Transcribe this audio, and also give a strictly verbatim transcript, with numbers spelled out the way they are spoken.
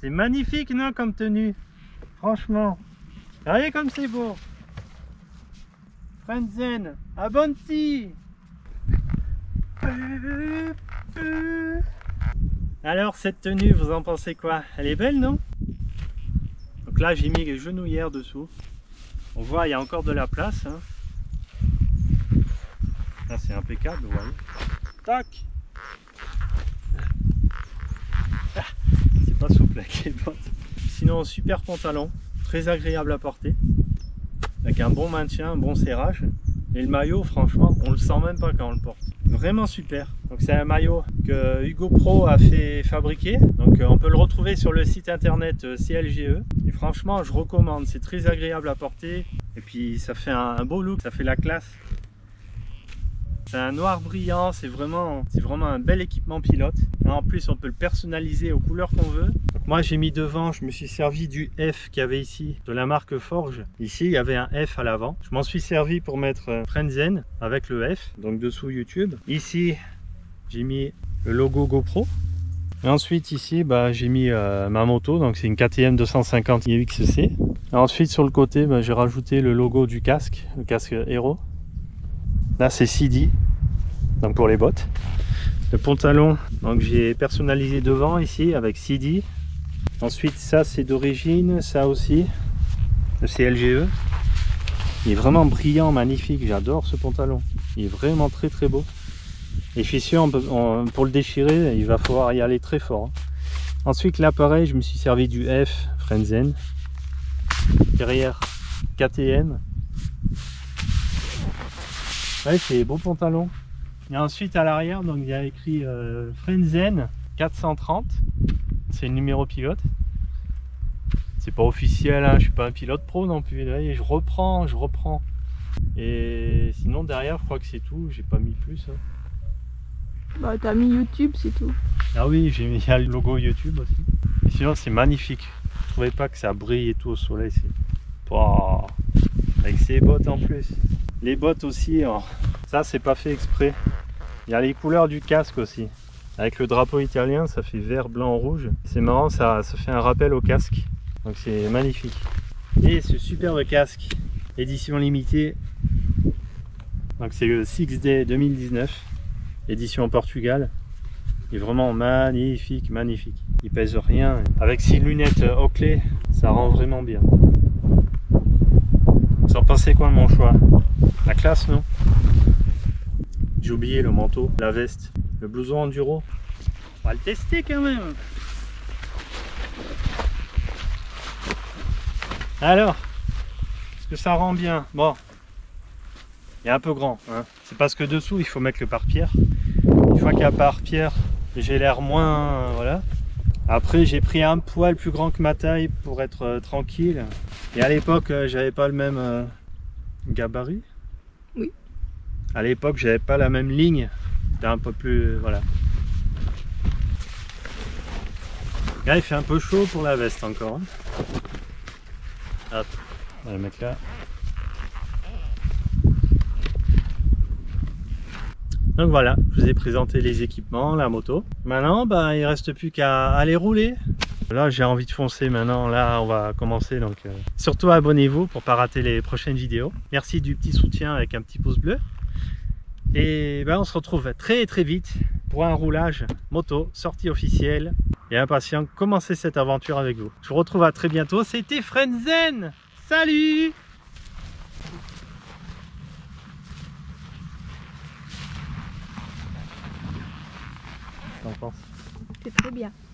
C'est magnifique, non, comme tenue. Franchement. Regardez comme c'est beau. Frenzen, à Bounty. Alors, cette tenue, vous en pensez quoi? Elle est belle, non? Donc là, j'ai mis les genouillères dessous. On voit, il y a encore de la place. Hein. Là, c'est impeccable, vous voyez. Tac. Ah, c'est pas souple avec les bottes. Sinon, super pantalon, très agréable à porter. Avec un bon maintien, un bon serrage. Et le maillot, franchement, on le sent même pas quand on le porte. Vraiment super. Donc c'est un maillot que Hugo Pro a fait fabriquer. Donc on peut le retrouver sur le site internet C L G E. Et franchement, je recommande. C'est très agréable à porter. Et puis ça fait un beau look, ça fait la classe. C'est un noir brillant, c'est vraiment, c'est vraiment un bel équipement pilote. Et en plus, on peut le personnaliser aux couleurs qu'on veut. Donc moi, j'ai mis devant, je me suis servi du F qu'il y avait ici, de la marque Forge. Ici, il y avait un F à l'avant. Je m'en suis servi pour mettre Frenzen avec le F, donc dessous YouTube. Ici, j'ai mis le logo GoPro. Et ensuite, ici, bah, j'ai mis euh, ma moto, donc c'est une K T M deux cent cinquante I X C. Et ensuite, sur le côté, bah, j'ai rajouté le logo du casque, le casque Hero. Là, c'est C D, donc pour les bottes. Le pantalon, donc j'ai personnalisé devant ici avec C D. Ensuite, ça c'est d'origine, ça aussi, le C L G E. Il est vraiment brillant, magnifique, j'adore ce pantalon. Il est vraiment très très beau. Et je suis sûr, on peut, on, pour le déchirer, il va falloir y aller très fort. Hein. Ensuite, là pareil, je me suis servi du F, Frenzen. Derrière, K T M. Ouais, c'est beau pantalon. Et ensuite à l'arrière, donc il y a écrit euh, Frenzen quatre cent trente. C'est le numéro pilote. C'est pas officiel, hein, je suis pas un pilote pro non plus. Et je reprends, je reprends. Et sinon derrière, je crois que c'est tout. J'ai pas mis plus. Hein. Bah t'as mis YouTube, c'est tout. Ah oui, j'ai mis le logo YouTube aussi. Et sinon c'est magnifique. Je trouvais pas que ça brille et tout au soleil. Wow. Avec ses bottes en plus. Les bottes aussi, oh. Ça c'est pas fait exprès. Il y a les couleurs du casque aussi. Avec le drapeau italien, ça fait vert, blanc, rouge. C'est marrant, ça, ça fait un rappel au casque. Donc c'est magnifique. Et ce superbe casque, édition limitée. Donc c'est le six Day deux mille dix-neuf, édition Portugal. Il est vraiment magnifique, magnifique. Il pèse rien. Avec ses lunettes Oakley, ça rend vraiment bien. Vous en pensez quoi de mon choix? La classe, non? J'ai oublié le manteau, la veste, le blouson enduro. On va le tester quand même. Alors, est-ce que ça rend bien? Bon, il est un peu grand. Hein. C'est parce que dessous, il faut mettre le pare-pierre. Une fois qu'il y a pare-pierre, j'ai l'air moins... Euh, voilà. Après, j'ai pris un poil plus grand que ma taille pour être euh, tranquille. Et à l'époque, euh, j'avais pas le même euh, gabarit. Oui. À l'époque, j'avais pas la même ligne. C'était un peu plus... Euh, voilà. Là, il fait un peu chaud pour la veste encore. Hein. Hop, on va le mettre là. Donc voilà, je vous ai présenté les équipements, la moto. Maintenant, bah, il ne reste plus qu'à aller rouler. Là, j'ai envie de foncer maintenant. Là, on va commencer. Donc, euh, surtout abonnez-vous pour ne pas rater les prochaines vidéos. Merci du petit soutien avec un petit pouce bleu. Et bah, on se retrouve très très vite pour un roulage moto, sortie officielle. Et impatient, commencer cette aventure avec vous. Je vous retrouve à très bientôt. C'était Frenzen. Salut! Qu'en penses? C'est très bien.